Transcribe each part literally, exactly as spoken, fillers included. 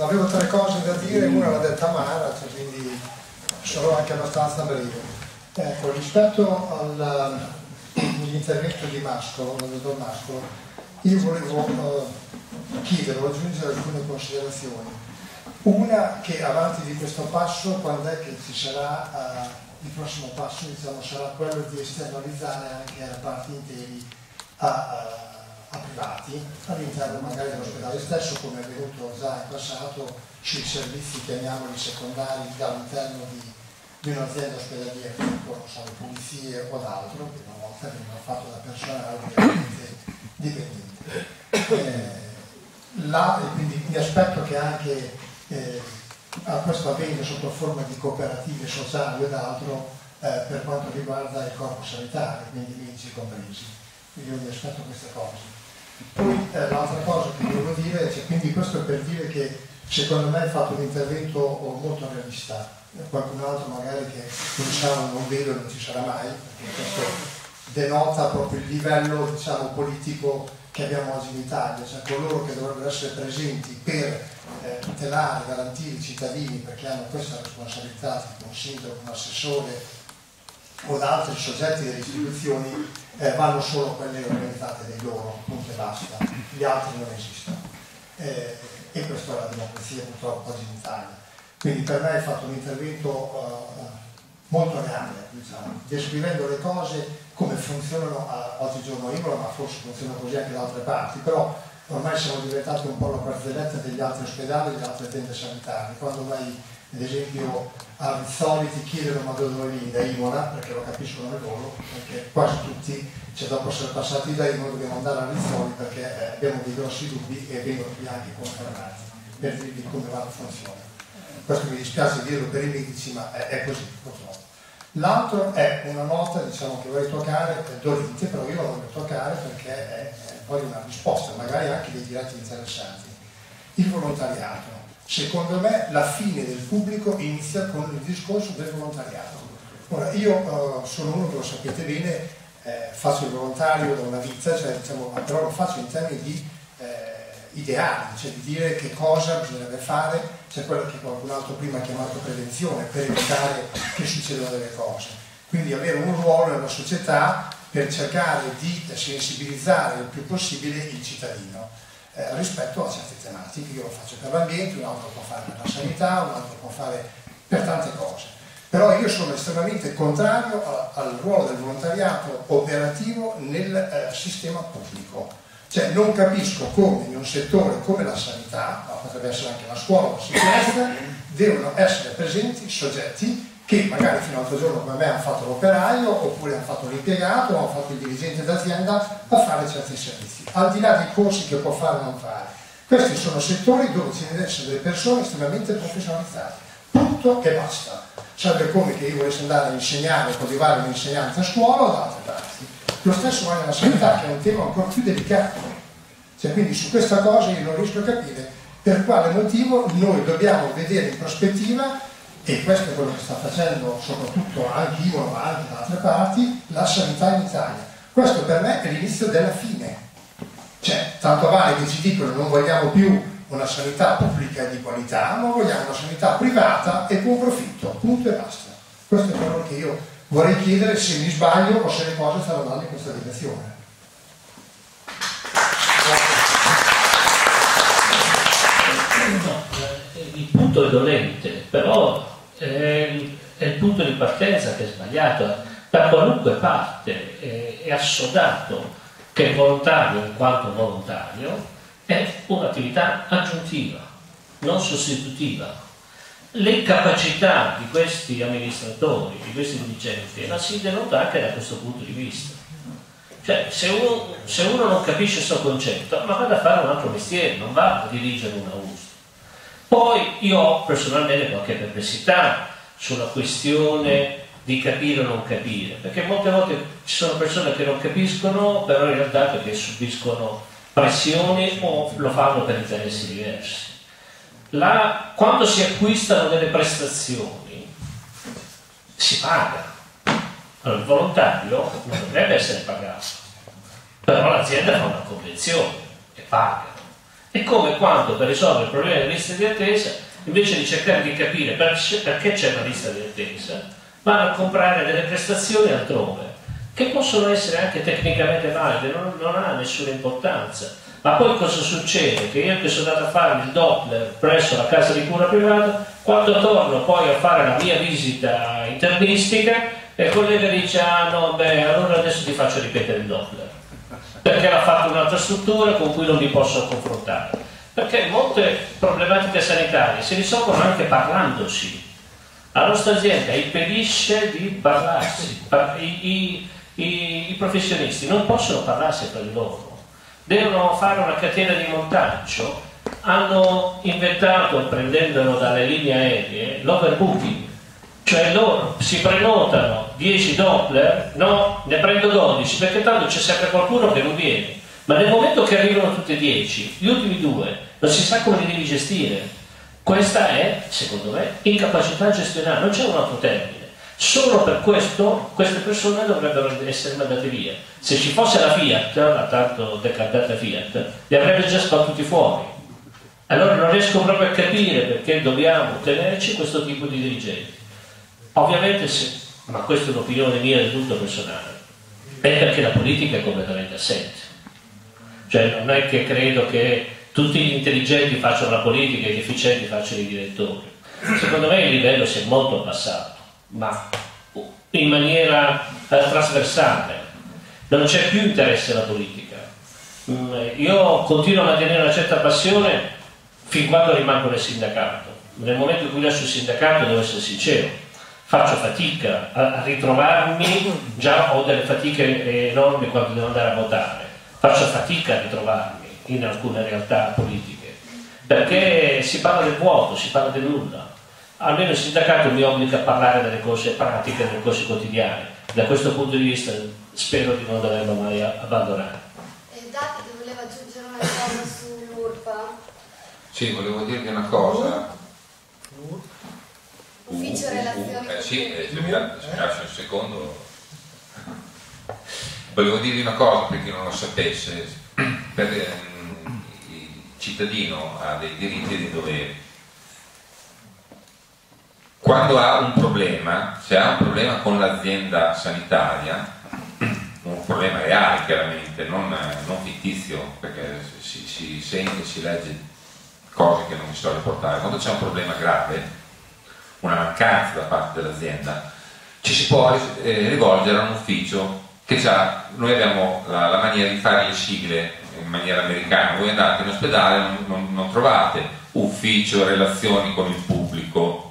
avevo tre cose da dire, una l'ha detta Mara, cioè, quindi sarò anche abbastanza breve. Ecco, rispetto all'intervento di Mascolo, del dottor Mascolo, io volevo uh, chiedere o aggiungere alcune considerazioni. Una, che avanti di questo passo, quando è che ci sarà, uh, il prossimo passo, diciamo, sarà quello di esternalizzare anche reparti interi a, a a privati, all'interno magari dell'ospedale stesso, come è avvenuto già in passato sui servizi, chiamiamoli secondari, all'interno di, di un'azienda ospedaliera, tipo non so, le pulizie o d'altro, che una volta venivano fatto da personale ovviamente dipendente. Eh, là, e quindi mi aspetto che anche eh, a questo avvenga sotto forma di cooperative sociali o d'altro eh, per quanto riguarda il corpo sanitario, quindi i medici compresi. Io mi aspetto queste cose. Poi eh, l'altra cosa che volevo dire, cioè, quindi questo è per dire che secondo me hai fatto un intervento molto realista, qualcun altro magari che conosciamo non vedo non ci sarà mai, perché questo denota proprio il livello, diciamo, politico che abbiamo oggi in Italia, cioè coloro che dovrebbero essere presenti per eh, tutelare, garantire i cittadini perché hanno questa responsabilità, tipo un sindaco, un assessore o da altri soggetti delle istituzioni, eh, vanno solo quelle organizzate dai loro, punto e basta, gli altri non esistono. Eh, e questa è la democrazia purtroppo oggi in Italia. Quindi per me hai fatto un intervento uh, molto reale, diciamo, descrivendo le cose come funzionano a, oggigiorno a Imola, ma forse funzionano così anche da altre parti, però ormai siamo diventati un po' la barzelletta degli altri ospedali e delle altre aziende sanitarie. Quando vai ad esempio a Rizzoli ti chiedono ma dove vieni, da Imola, perché lo capiscono loro, perché quasi tutti, cioè dopo essere passati da Imola dobbiamo andare a Rizzoli perché eh, abbiamo dei grossi dubbi e vengono qui anche confermati per dirvi come va la funzione. Questo mi dispiace dirlo per i medici, ma è, è così purtroppo. L'altro è una nota, diciamo, che vorrei toccare, è dolente, però io la voglio toccare perché è, è poi una risposta, magari anche dei diretti interessati. Il volontariato. Secondo me la fine del pubblico inizia con il discorso del volontariato. Ora, io uh, sono uno che lo sapete bene, eh, faccio il volontario da una vita, cioè, diciamo, però lo faccio in termini di eh, ideali, cioè di dire che cosa bisognerebbe fare, c'è quello che qualcun altro prima ha chiamato prevenzione, per evitare che succedano delle cose. Quindi avere un ruolo nella società per cercare di sensibilizzare il più possibile il cittadino. Eh, rispetto a certe tematiche. Io lo faccio per l'ambiente, un altro può fare per la sanità, un altro può fare per tante cose. Però io sono estremamente contrario a, al ruolo del volontariato operativo nel eh, sistema pubblico. Cioè non capisco come in un settore come la sanità, ma potrebbe essere anche la scuola o la sicurezza, devono essere presenti soggetti che magari fino all'altro giorno come me hanno fatto l'operaio, oppure hanno fatto l'impiegato, o hanno fatto il dirigente d'azienda a fare certi servizi, al di là dei corsi che può fare o non fare. Questi sono settori dove ci devono essere delle persone estremamente professionalizzate, punto e basta. Serve come che io volessi andare a insegnare o coltivare un'insegnanza a scuola o da altre parti. Lo stesso vale nella sanità, che è un tema ancora più delicato. Cioè, quindi su questa cosa io non riesco a capire per quale motivo noi dobbiamo vedere in prospettiva, e questo è quello che sta facendo soprattutto anche Imola ma anche da altre parti, la sanità in Italia. Questo per me è l'inizio della fine. Cioè, tanto vale che ci dicono non vogliamo più una sanità pubblica di qualità, ma vogliamo una sanità privata e buon profitto, punto e basta. Questo è quello che io vorrei chiedere, se mi sbaglio o se le cose stanno andando in questa direzione. Il punto è dolente, però è, è il punto di partenza che è sbagliato. Da qualunque parte è, è assodato che il volontario, in quanto volontario, è un'attività aggiuntiva, non sostitutiva. L'incapacità di questi amministratori, di questi dirigenti, la si denota anche da questo punto di vista. Cioè, se uno, se uno non capisce questo concetto, ma vada a fare un altro mestiere, non va a dirigere una U S L. Poi io ho personalmente qualche perplessità sulla questione di capire o non capire, perché molte volte ci sono persone che non capiscono, però in realtà perché subiscono pressioni o lo fanno per interessi diversi. La, quando si acquistano delle prestazioni si paga. Allora, il volontario non dovrebbe essere pagato, però l'azienda fa una convenzione e paga. È come quando per risolvere il problema della lista di attesa, invece di cercare di capire perché c'è una lista di attesa, vanno a comprare delle prestazioni altrove, che possono essere anche tecnicamente valide, non, non ha nessuna importanza. Ma poi cosa succede? Che io che sono andato a fare il Doppler presso la casa di cura privata, quando torno poi a fare la mia visita internistica, il collega dice: ah no, beh, allora adesso ti faccio ripetere il Doppler, perché l'ha fatto un'altra struttura con cui non mi posso confrontare. Perché molte problematiche sanitarie si risolvono anche parlandosi. La nostra azienda impedisce di parlarsi, I, i, i, i professionisti non possono parlarsi tra di loro. Devono fare una catena di montaggio, hanno inventato, prendendolo dalle linee aeree, l'overbooking, cioè loro si prenotano dieci Doppler, no, ne prendo dodici, perché tanto c'è sempre qualcuno che non viene, ma nel momento che arrivano tutti e dieci, gli ultimi due, non si sa come li devi gestire. Questa è, secondo me, incapacità gestionale, non c'è un altro termine. Solo per questo queste persone dovrebbero essere mandate via. Se ci fosse la Fiat, la tanto decantata Fiat, li avrebbe già sbattuti fuori. Allora non riesco proprio a capire perché dobbiamo tenerci questo tipo di dirigenti. Ovviamente, se, ma questa è un'opinione mia del tutto personale, è perché la politica è completamente assente. Cioè non è che credo che tutti gli intelligenti facciano la politica e gli efficienti facciano i direttori. Secondo me il livello si è molto abbassato, ma in maniera eh, trasversale. Non c'è più interesse alla politica. Mm, io continuo a mantenere una certa passione fin quando rimango nel sindacato. Nel momento in cui lascio il sindacato, devo essere sincero, faccio fatica a, a ritrovarmi, già ho delle fatiche enormi quando devo andare a votare, faccio fatica a ritrovarmi in alcune realtà politiche, perché si parla del vuoto, si parla del nulla. Almeno il sindacato mi obbliga a parlare delle cose pratiche, delle cose quotidiane. Da questo punto di vista spero di non doverlo mai abbandonare. E Dati ti voleva aggiungere una cosa sull'U R P A? Sì, volevo dirvi una cosa. Ufficio Relazioni eh, sì, eh, se mi lascia un secondo. Volevo dirvi una cosa per chi non lo sapesse. Per, ehm, il cittadino ha dei diritti e dei doveri. Quando ha un problema, se ha un problema con l'azienda sanitaria, un problema reale chiaramente, non, non fittizio, perché si, si sente, si legge cose che non mi so riportare, quando c'è un problema grave, una mancanza da parte dell'azienda, ci si può eh, rivolgere a un ufficio che già, noi abbiamo la, la maniera di fare le sigle in maniera americana, voi andate in ospedale, non, non, non trovate ufficio relazioni con il pubblico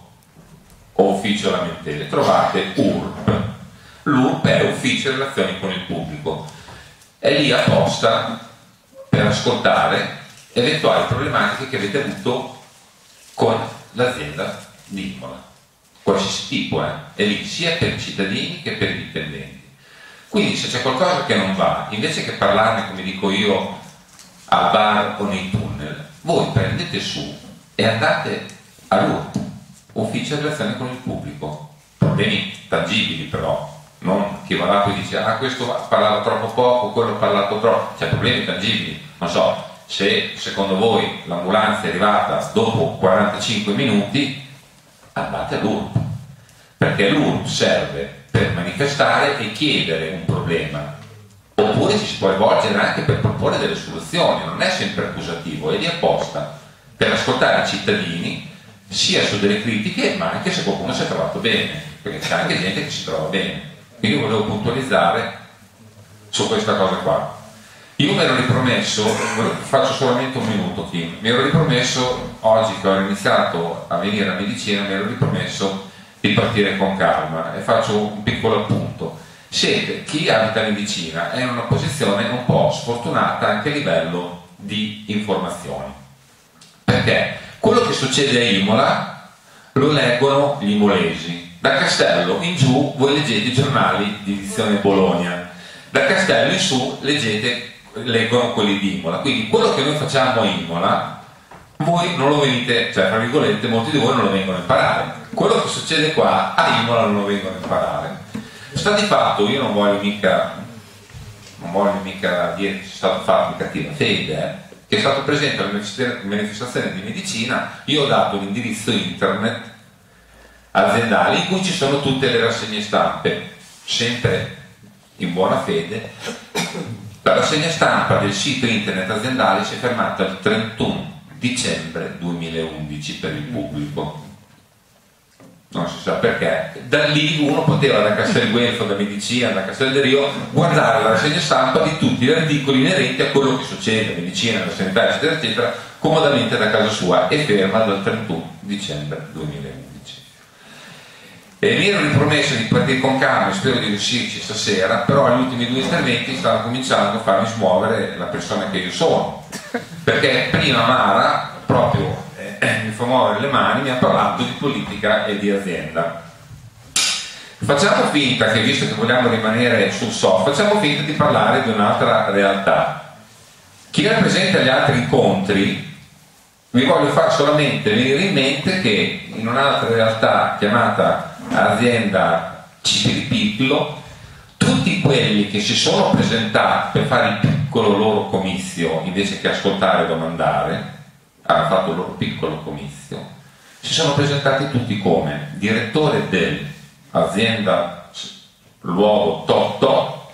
o ufficio lamentele, trovate U R P. L'U R P è ufficio relazioni con il pubblico, è lì apposta per ascoltare eventuali problematiche che avete avuto con l'azienda di Imola, qualsiasi tipo, eh? È lì sia per i cittadini che per i dipendenti. Quindi se c'è qualcosa che non va, invece che parlarne, come dico io, al bar o nei tunnel, voi prendete su e andate all'U R P, ufficio di relazione con il pubblico. Problemi tangibili però, non chi va là poi dice ah questo ha parlato troppo poco, quello ha parlato troppo, cioè problemi tangibili. Non so, se secondo voi l'ambulanza è arrivata dopo quarantacinque minuti, andate all'U R P, perché l'U R P serve per manifestare e chiedere un problema, oppure ci si può rivolgere anche per proporre delle soluzioni, non è sempre accusativo, è lì apposta per ascoltare i cittadini sia su delle critiche ma anche se qualcuno si è trovato bene, perché c'è anche gente che si trova bene. Quindi io volevo puntualizzare su questa cosa qua. Io mi ero ripromesso, faccio solamente un minuto Kim, mi ero ripromesso oggi che ho iniziato a venire a medicina, mi ero ripromesso di partire con calma, e faccio un piccolo appunto. Siete, chi abita in medicina è in una posizione un po' sfortunata anche a livello di informazioni, perché quello che succede a Imola lo leggono gli imolesi, da Castello in giù voi leggete i giornali di edizione Bologna, da Castello in su leggete, leggono quelli di Imola, quindi quello che noi facciamo a Imola voi non lo venite, cioè tra virgolette molti di voi non lo vengono a imparare, quello che succede qua a Imola non lo vengono a imparare. Sta di fatto, io non voglio mica non voglio mica dire che c'è stato fatto in cattiva fede, eh, che è stato presente alla manifestazione di medicina. Io ho dato un indirizzo internet aziendale in cui ci sono tutte le rassegne stampe, sempre in buona fede. La rassegna stampa del sito internet aziendale si è fermata il trentuno dicembre duemilaundici per il pubblico, non si sa perché. Da lì uno poteva, da Castelguelfo, da Medicina, da Castel del Rio, guardare la rassegna stampa di tutti gli articoli inerenti a quello che succede, medicina, la sanità, eccetera eccetera, comodamente da casa sua, e ferma dal trentuno dicembre duemilaundici. E mi ero ripromesso di partire con calma, spero di riuscirci stasera, però agli ultimi due interventi stanno cominciando a farmi smuovere la persona che io sono, perché prima Mara proprio eh, mi fa muovere le mani, mi ha parlato di politica e di azienda. Facciamo finta che, visto che vogliamo rimanere sul soft, facciamo finta di parlare di un'altra realtà. Chi era presente agli altri incontri, vi voglio far solamente venire in mente che in un'altra realtà chiamata azienda Cipiripiclo, tutti quelli che si sono presentati per fare il piccolo loro comizio invece che ascoltare e domandare, hanno fatto il loro piccolo comizio, si sono presentati tutti come direttore dell'azienda luogo tot tot,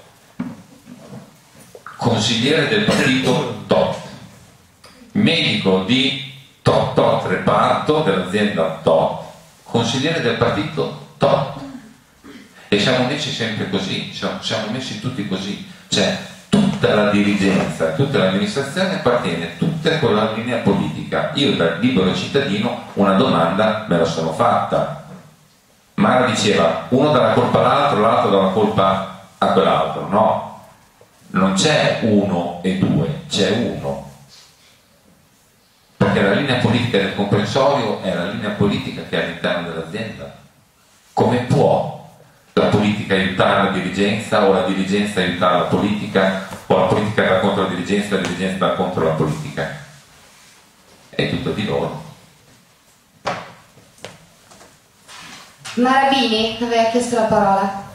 consigliere del partito tot, medico di tot tot reparto dell'azienda tot, consigliere del partito tot. E siamo messi sempre così, siamo, siamo messi tutti così, cioè tutta la dirigenza, tutta l'amministrazione appartiene tutta con la linea politica. Io da libero cittadino una domanda me la sono fatta. Mara diceva uno dà la colpa all'altro, l'altro dà la colpa a quell'altro. No, non c'è uno e due, c'è uno. Perché la linea politica del comprensorio è la linea politica che è all'interno dell'azienda. Come può la politica aiutare la dirigenza, o la dirigenza aiutare la politica, o la politica va contro la dirigenza, la dirigenza va contro la politica? È tutto di loro. Marabini aveva chiesto la parola.